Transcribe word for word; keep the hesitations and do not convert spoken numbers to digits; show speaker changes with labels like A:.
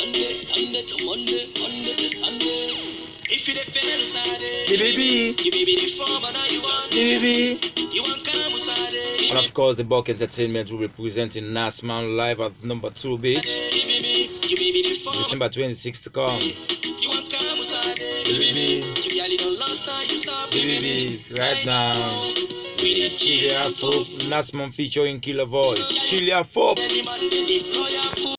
A: Sunday, Sunday to Monday, Monday to Sunday. If you defend Sunday,
B: The baby,
A: you baby the form and you want
B: the baby.
A: you want Sunday.
B: And of course, the Buck Entertainment will be presenting Nasman live at number two beach.
A: You baby the form.
B: December twenty-sixth to come.
A: You want Sunday.
B: The baby,
A: You be a little lost now, you stop
B: the baby, right now.
A: We the
B: Chile Afro, Nasman featuring Killer Voice. Chile Afro.
A: Any man they deploy a fool.